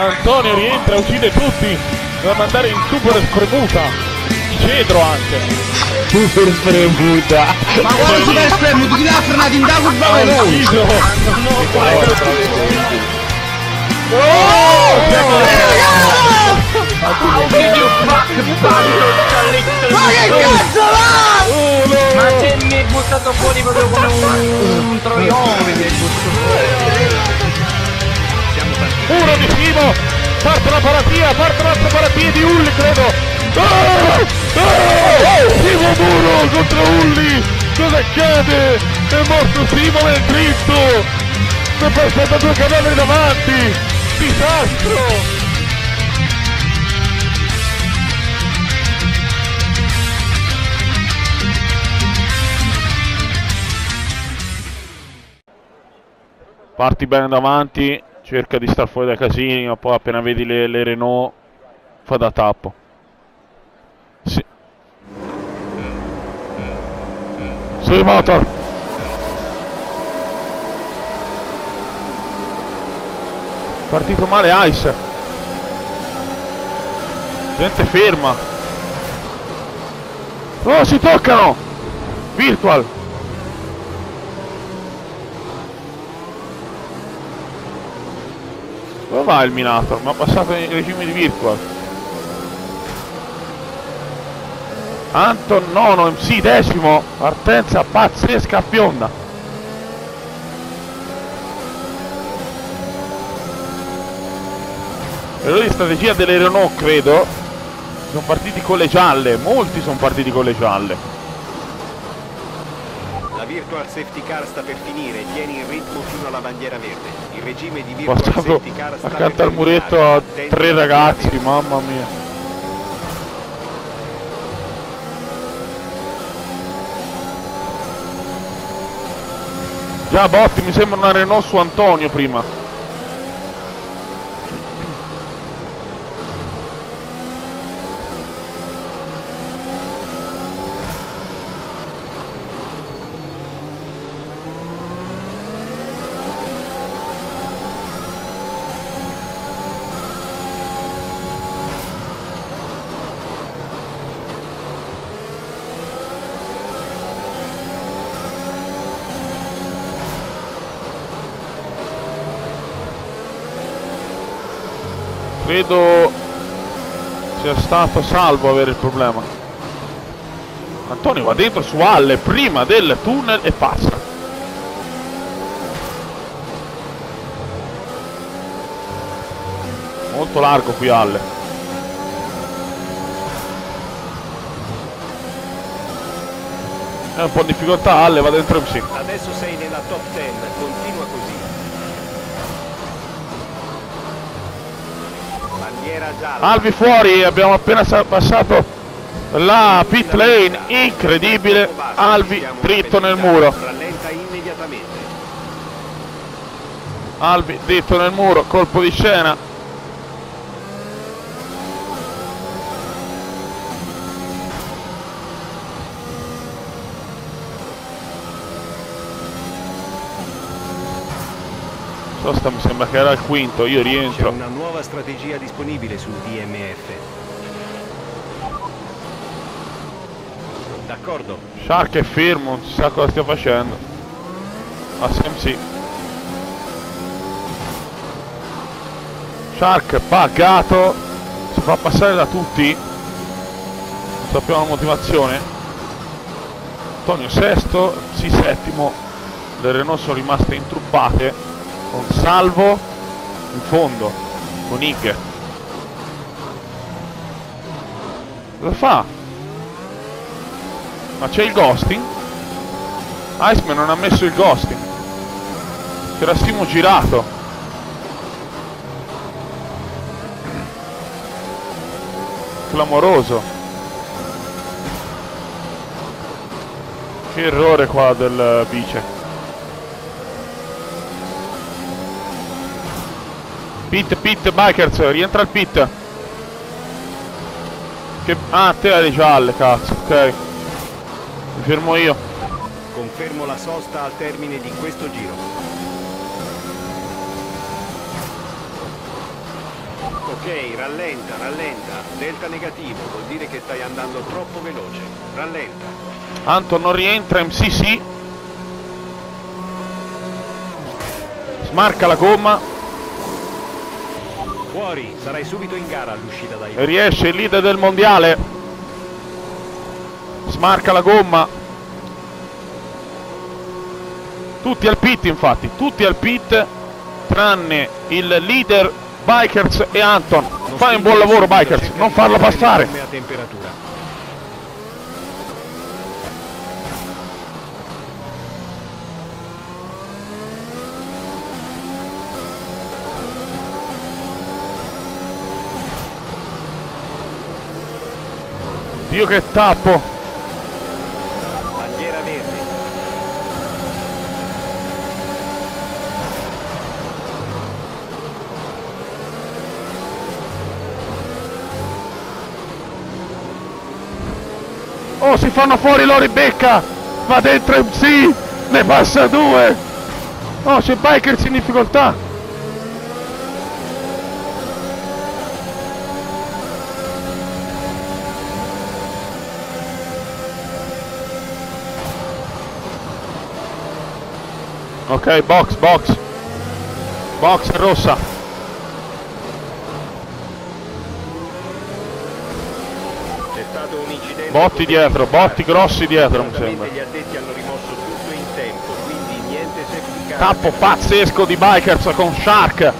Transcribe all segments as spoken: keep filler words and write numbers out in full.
Antonio rientra, uccide tutti, da mandare in super spremuta. Cedro anche. Super spremuta. Ma quale super spremuta? Chi l'ha frenato in da curva veloce? Oh! Ma che cazzo va? Ma se mi è buttato fuori proprio come un troione, mi è buttato. Uno di Simo, parte la paratia, parte l'altra paratia di Ulli, credo. Oh! Oh! Simo Muro contro Ulli, cosa accade? È morto Simo nel dritto, si è passato due cavalli davanti, disastro. Parti bene davanti, cerca di star fuori dai casini, ma poi appena vedi le, le Renault fa da tappo. Sì. Sui motor. Partito male Ice. Gente ferma. Oh, si toccano. Virtual. Dove va il Minator? Mi ha passato in regime di Virtual. Anton nono, M C decimo, partenza pazzesca a fionda. Errore di strategia delle Renault, credo. Sono partiti con le gialle, molti sono partiti con le gialle. La Virtual Safety Car sta per finire, tieni il ritmo fino alla bandiera verde. Il regime di Virtual Passato Safety Car sta accanto al per muretto terminare. a Attenti tre alla ragazzi, bandiera verde. mamma mia. Già Botti, mi sembra una Renault su Antonio prima. Credo sia stato Salvo avere il problema. Antonio va dentro su Halle prima del tunnel e passa. Molto largo qui Halle. È un po' in difficoltà Halle, va dentro M C. Adesso sei nella top dieci, continua così. Bandiera gialla. Alvi fuori, abbiamo appena passato la pit lane, incredibile. Alvi dritto nel muro. Rallenta immediatamente. Alvi dritto nel muro, colpo di scena. Sosta mi sembra che era il quinto, io C'è rientro. una nuova strategia disponibile sul D M F. D'accordo. Shark è fermo, non si sa cosa stia facendo. A S M C. Shark pagato, si fa passare da tutti. Non sappiamo la motivazione. Antonio sesto, sì settimo. Le Renault sono rimaste intruppate. Con Salvo in fondo, con Ig. Cosa fa? Ma c'è il ghosting? Iceman non ha messo il ghosting. C'era Simo girato. Clamoroso. Che errore qua del vice. Pit, pit, bikers, rientra al pit. Che... Ah, te hai le gialle, cazzo, ok. Mi fermo io. Confermo la sosta al termine di questo giro. Ok, rallenta, rallenta. Delta negativo, vuol dire che stai andando troppo veloce. Rallenta. Anton non rientra, M C sì. Smarca la gomma. Fuori, sarai subito in gara all'uscita dai. E riesce il leader del mondiale. Smarca la gomma. Tutti al pit, infatti, tutti al pit, tranne il leader, Bikers e Anton. Fai un buon lavoro, Bikers, non farlo passare. A temperatura. Dio che tappo. Bandiera verde. Oh, si fanno fuori loro in becca. Va dentro M C. Ne passa due. Oh, c'è Bikers in difficoltà. Ok, box, box. Box rossa. C'è stato un incidente. Botti dietro, botti grossi dietro, mi sembra. Gli addetti hanno rimosso tutto in tempo, quindi niente safety car. Tappo pazzesco di Bikers con Shark.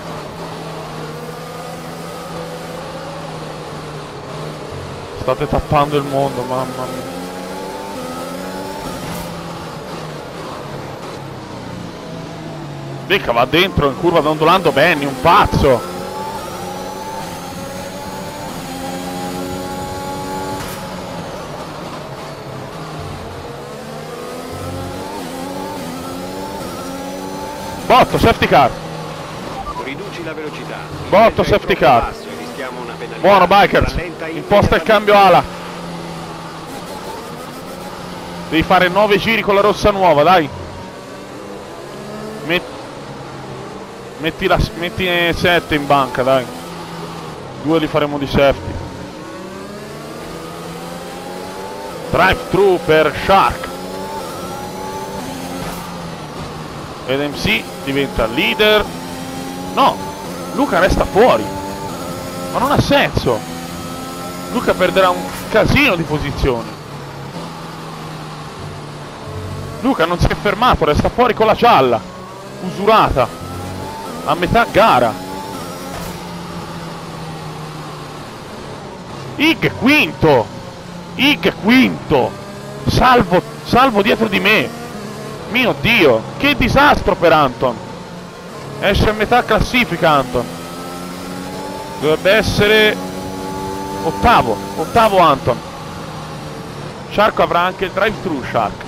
State tappando il mondo, mamma mia. Becca va dentro in curva dondolando Benny, un pazzo. Botto, safety car. Riduci la velocità. Botto, safety car. Basso e rischiamo una penalità. Buono Bikers. Imposta il cambio ala. Devi fare nove giri con la rossa nuova, dai. Metti Metti, la, metti sette in banca, dai. Due li faremo di safety. Drive thru per Shark. Ed M C diventa leader. No, Luca resta fuori. Ma non ha senso. Luca perderà un casino di posizioni. Luca non si è fermato, resta fuori con la gialla. Usurata. A metà gara. Ig quinto. Ig quinto. Salvo, salvo dietro di me. Mio Dio, che disastro per Anton. Esce a metà classifica Anton. Dovrebbe essere ottavo. Ottavo Anton. Shark avrà anche il drive thru Shark.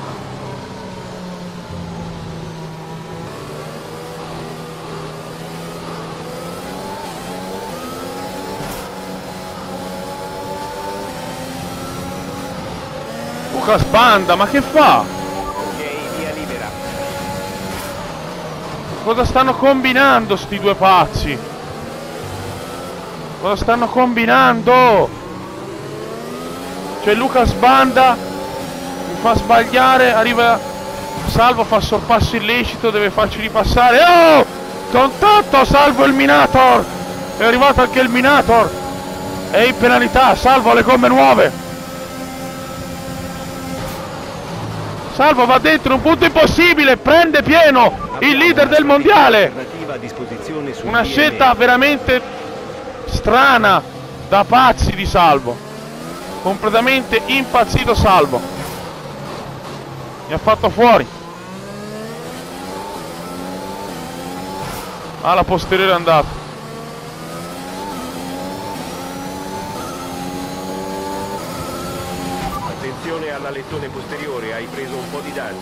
Lucas Banda, ma che fa? Ok, via libera. Cosa stanno combinando sti due pazzi? Cosa stanno combinando? Cioè Lucas Banda mi fa sbagliare, arriva Salvo, fa sorpasso illecito, deve farci ripassare. Oh! Contatto, Salvo il Minator! È arrivato anche il Minator! È in penalità, Salvo ha le gomme nuove! Salvo va dentro un punto impossibile, prende pieno il leader del mondiale. Una scelta veramente strana da pazzi di Salvo. Completamente impazzito Salvo. Mi ha fatto fuori. Alla posteriore è andato. Attenzione all'alettone posteriore, hai preso un po' di danni.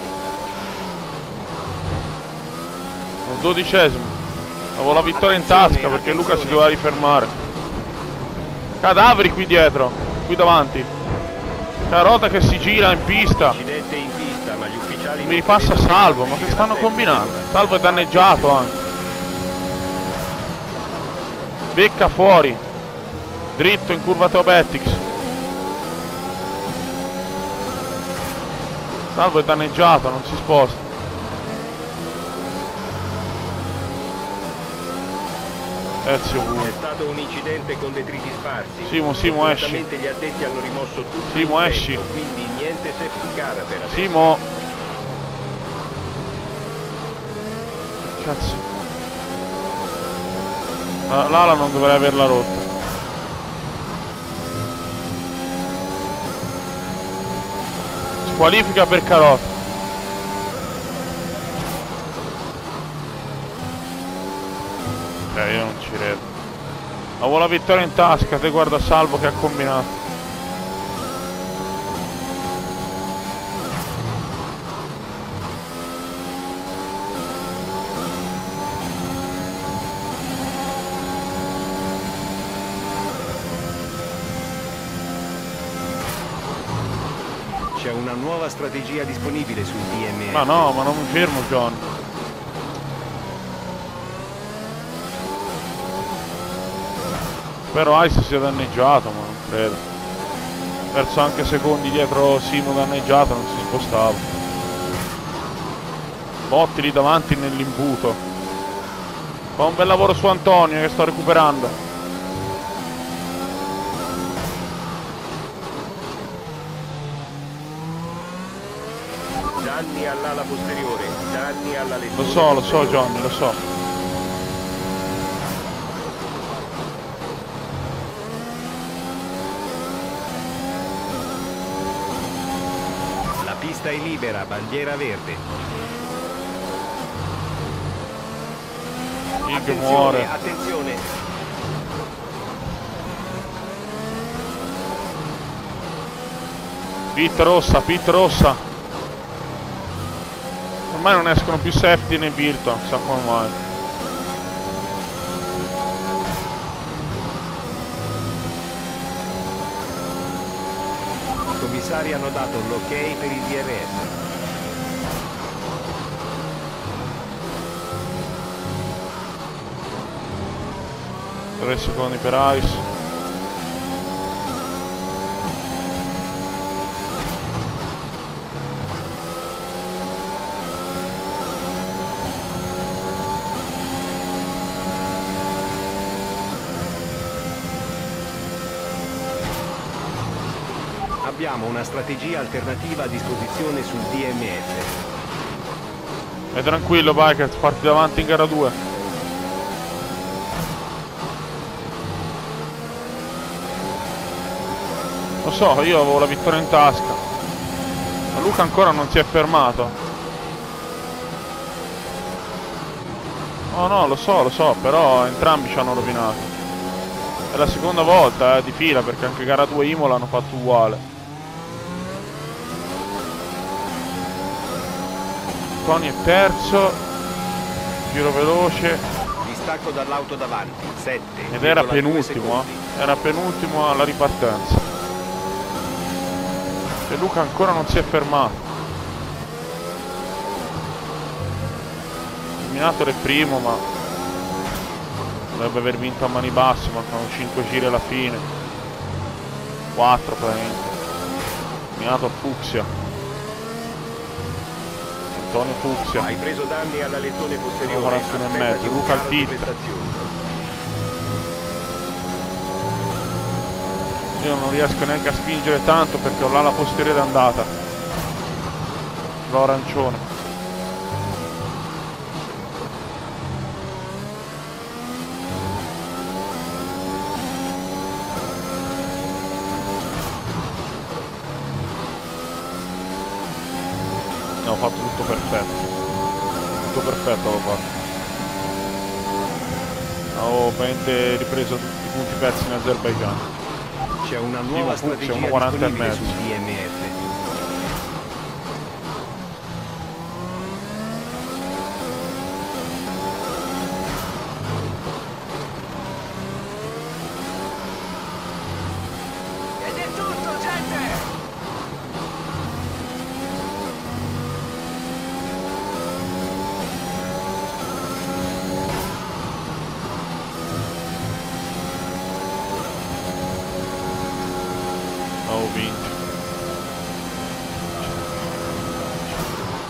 Un dodicesimo. Avevo la vittoria in tasca perché Luca si doveva rifermare. Cadaveri qui dietro, qui davanti. Carota che si gira in pista. Incidente in pista, ma gli ufficiali Mi ripassa Salvo, ma che stanno combinando? Salvo è danneggiato anche. Becca fuori. Dritto in curva Teobetix. Salvo è danneggiato, non si sposta. Ezio È pure. stato un incidente con detriti sparsi. Simo, Simo, esci. Fortunatamente gli addetti hanno rimosso tutto Simo, il esci. tempo, quindi niente safety car per adesso. Simo. Cazzo. La- L'ala non dovrei averla rotta. Squalifica per Carota. Eh, io non ci credo. Avevo la vittoria in tasca, te guarda Salvo che ha combinato. C'è una nuova strategia disponibile sul D M F. Ma no, ma non mi fermo, John. Spero Ice sia danneggiato, ma non credo. Perso anche secondi dietro Simo danneggiato, non si spostava. Botti lì davanti nell'imbuto. Fa un bel lavoro su Antonio che sto recuperando. Danni all'ala posteriore, danni alla Lo lettura. so, lo so Johnny, lo so. La pista è libera, bandiera verde. Ig Attenzione, muore. attenzione. Pit rossa, pit rossa. Ormai non escono più safety né Virtua, chissà come mai. I commissari hanno dato l'ok per il D R S. tre secondi per Ice. Abbiamo una strategia alternativa a disposizione sul D M F. E tranquillo Bikers, parti davanti in gara due. Lo so, io avevo la vittoria in tasca. Ma Luca ancora non si è fermato. No, no, lo so, lo so, però entrambi ci hanno rovinato. È la seconda volta eh, di fila, perché anche gara due Imola hanno fatto uguale. Tony è terzo, giro veloce. Distacco dall'auto davanti, sette. Ed era penultimo, eh. Era penultimo alla ripartenza. E Luca ancora non si è fermato. Il Minator è primo, ma dovrebbe aver vinto a mani basse, mancano cinque giri alla fine. quattro praticamente. Minator Fucsia. Antonio Fucsia. Hai preso danni alla lettone posteriore. quarantuno e Aspetta mezzo, di Luca al bucare le tit. prestazioni. Io non riesco neanche a spingere tanto perché ho l'ala posteriore andata. L'ho arancione. No, ho fatto tutto perfetto. Tutto perfetto avevo fatto. Avevo praticamente ripreso tutti i punti persi in Azerbaijan. C'è una nuova Fucsia, strategia uno quaranta e disponibile sul mezzo. D M F. Ed è tutto, gente!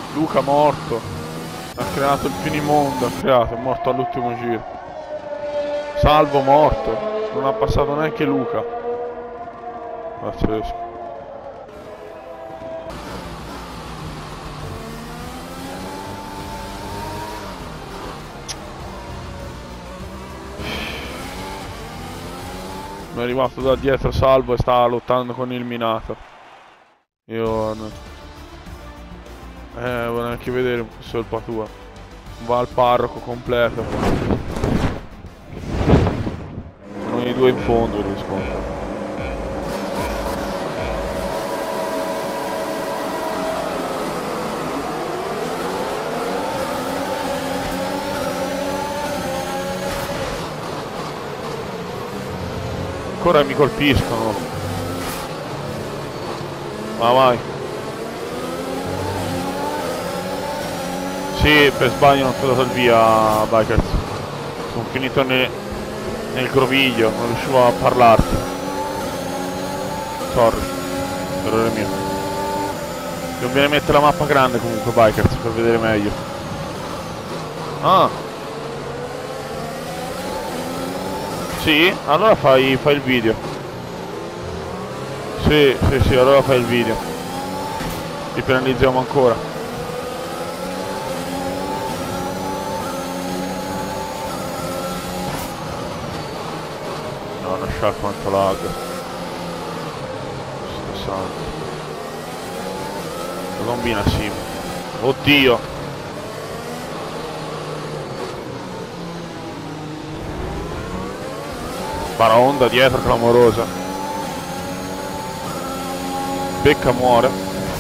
Luca morto. Ha creato il finimondo, ha creato, è morto all'ultimo giro. Salvo morto. Non ha passato neanche Luca. Pazzesco. Mi è arrivato da dietro Salvo e stava lottando con il Minato. Io non... Eh, volevo anche vedere un po' solpa tua. Va al parroco completo. Sono i due in fondo rispondo. Ancora mi colpiscono. Ma vai. Sì, per sbaglio non ti ho dato il via, Bikers. Sono finito ne, nel groviglio, non riuscivo a parlarti. Sorry, errore mio. Conviene mettere la mappa grande comunque, Bikers, per vedere meglio. Ah. Sì, allora fai, fai il video. Sì, sì, sì, allora fai il video. Ti penalizziamo ancora. No, lascia quanto lag. Sto santo. La combina Sim. Oddio. Baraonda dietro, clamorosa. Becca muore.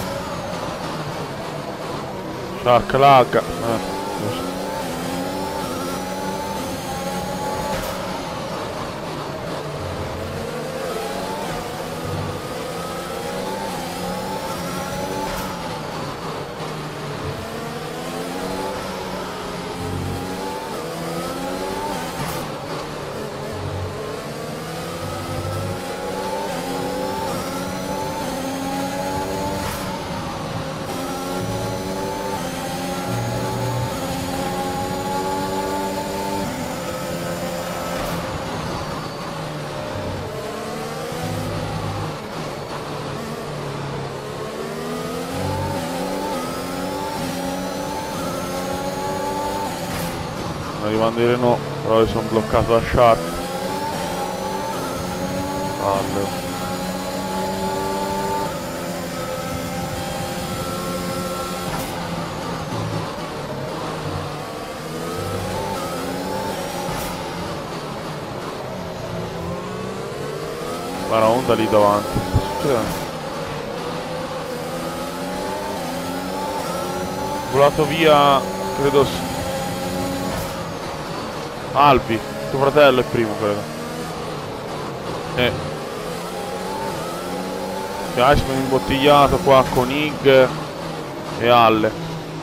Shark lag. Eh. Arrivando i Renault, però io sono bloccato da Shark. Allora. Guarda Honda lì davanti. Volato via, credo. Albi, tuo fratello è primo credo. Eh. Iceman imbottigliato qua con Ig e Alle.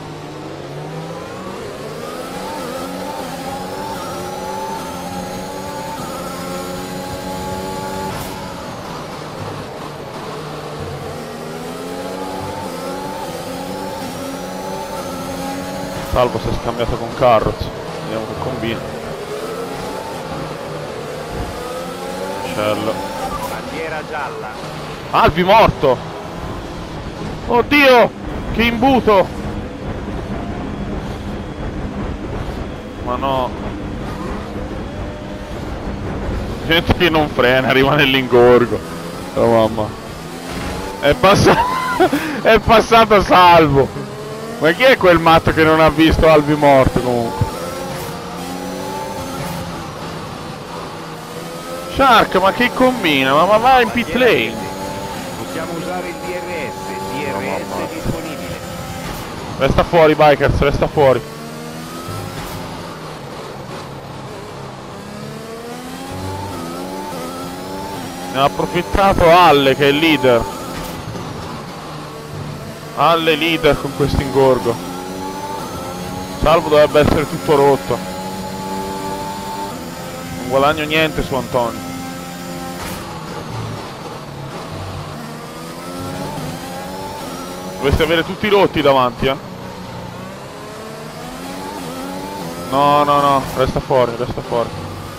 Salvo si è scambiato con Carroz. Vediamo che combina. Bandiera gialla. Albi morto! Oddio! Che imbuto! Ma no! Gente che non frena, arriva nell'ingorgo. Oh mamma. È passato. È passato Salvo! Ma chi è quel matto che non ha visto Albi morto comunque? Shark, ma che combina? Ma, ma va in pit lane! Possiamo usare il D R S, D R S è disponibile. Resta fuori, Bikers, resta fuori. Ne ha approfittato Alle, che è il leader. Alle leader con questo ingorgo. Salvo dovrebbe essere tutto rotto. Non guadagno niente su Antonio. Dovreste avere tutti rotti davanti, eh. No, no, no, resta fuori, resta fuori.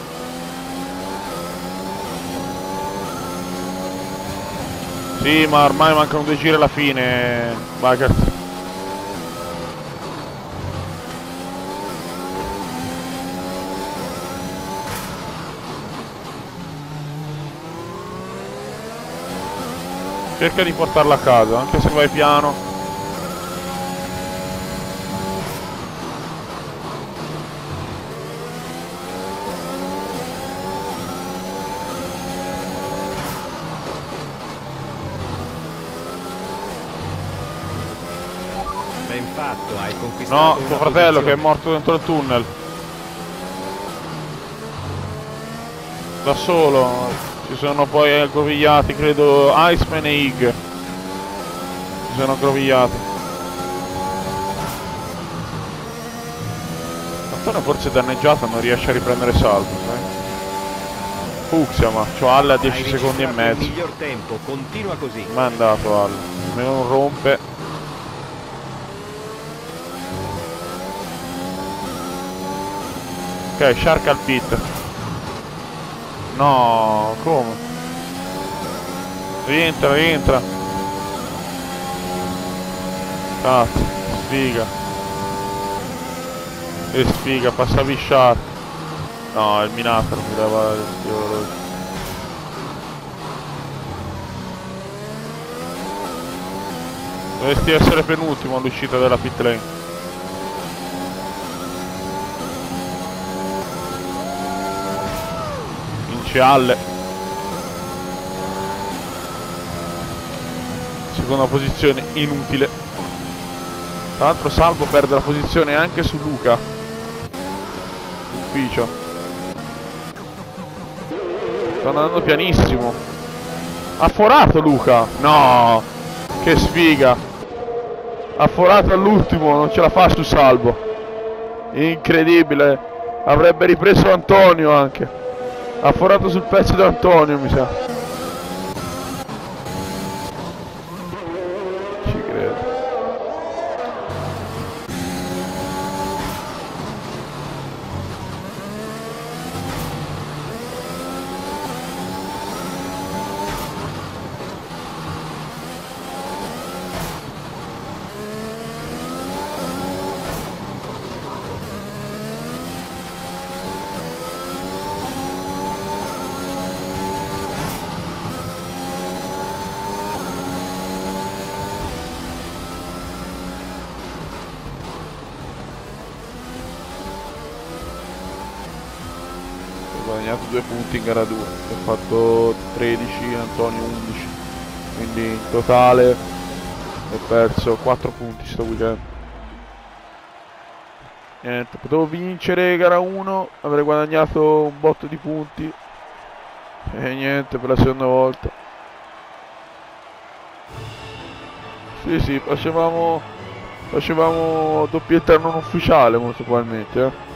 Sì, ma ormai mancano due giri alla fine, Bagart. Cerca di portarla a casa, anche se vai piano. Ben fatto, hai conquistato No, una tuo fratello posizione. che è morto dentro il tunnel. Da solo. Si sono poi aggrovigliati, credo, Iceman e Ig. Si sono aggrovigliati. Antonio forse è danneggiato, non riesce a riprendere salto, sai? Fuxia, ma c'ho Alle a dieci Hai secondi e registrato il mezzo. miglior tempo, continua così. Ma è andato Alle. Almeno non rompe. Ok, Shark al pit. No, come? Rientra, rientra. Cazzo, sfiga. Che sfiga, passavi Shark. No, il Minator mi dava il tiro. Dovresti essere penultimo all'uscita della pit lane. Vince Alle. Seconda posizione inutile. Tra l'altro Salvo perde la posizione anche su Luca. Ufficio. Sta andando pianissimo. Ha forato Luca. No. Che sfiga. Ha forato all'ultimo. Non ce la fa su Salvo. Incredibile. Avrebbe ripreso Antonio anche. Ha forato sul pezzo di Antonio, mi sa. Ci credo. Ho guadagnato due punti in gara due, ho fatto tredici, Antonio undici, quindi in totale ho perso quattro punti sto weekend. Niente, potevo vincere gara uno, avrei guadagnato un botto di punti e niente per la seconda volta. Sì sì, facevamo, facevamo doppietta non ufficiale molto probabilmente, eh.